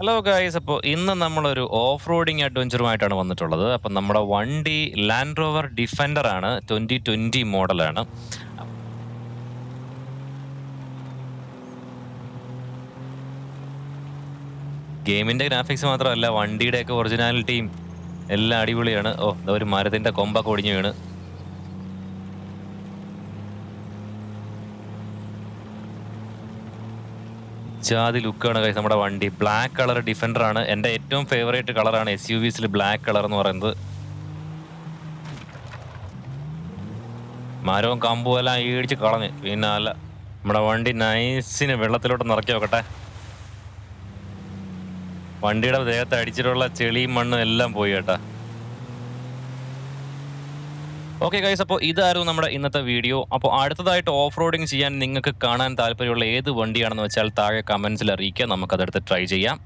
Hello guys. അപ്പോൾ ഇന്ന് നമ്മളൊരു ഓഫ് റോഡിങ് അഡ്വഞ്ചറുമായിട്ടാണ് വന്നിട്ടുള്ളത്. അപ്പം നമ്മുടെ വണ്ടി ലാൻഡ് റോവർ ഡിഫൻഡർ ആണ്. 2020 മോഡലാണ്. ഗെയിമിന്റെ ഗ്രാഫിക്സ് മാത്രമല്ല, വണ്ടിയുടെയൊക്കെ ഒറിജിനാലിറ്റിയും എല്ലാം അടിപൊളിയാണ്. ഒരു മരത്തിന്റെ കൊമ്പൊക്കെ ഒടിഞ്ഞു വീണ്. ജാതി ലുക്കാണ് ഗൈസ് നമ്മുടെ വണ്ടി. ബ്ലാക്ക് കളർ ഡിഫൻഡർ ആണ്. എൻ്റെ ഏറ്റവും ഫേവറേറ്റ് കളറാണ് SUVസിൽ ബ്ലാക്ക് കളർ എന്ന് പറയുന്നത്. മരവും കമ്പും എല്ലാം ഈടിച്ച് കളഞ്ഞ്. പിന്നെ അല്ല, നമ്മുടെ വണ്ടി നൈസിന് വെള്ളത്തിലോട്ട് നിറക്കി നോക്കട്ടെ. വണ്ടിയുടെ ദേഹത്ത് അടിച്ചിട്ടുള്ള ചെളിയും മണ്ണും എല്ലാം പോയി കേട്ടാ. ഓക്കെ ഗൈസ്, അപ്പോൾ ഇതായിരുന്നു നമ്മുടെ ഇന്നത്തെ വീഡിയോ. അപ്പോൾ അടുത്തതായിട്ട് ഓഫ് റോഡിങ് ചെയ്യാൻ നിങ്ങൾക്ക് കാണാൻ താല്പര്യമുള്ള ഏത് വണ്ടിയാണെന്ന് വെച്ചാൽ താഴെ കമൻസിൽ അറിയിക്കുക. നമുക്കതെടുത്ത് ട്രൈ ചെയ്യാം.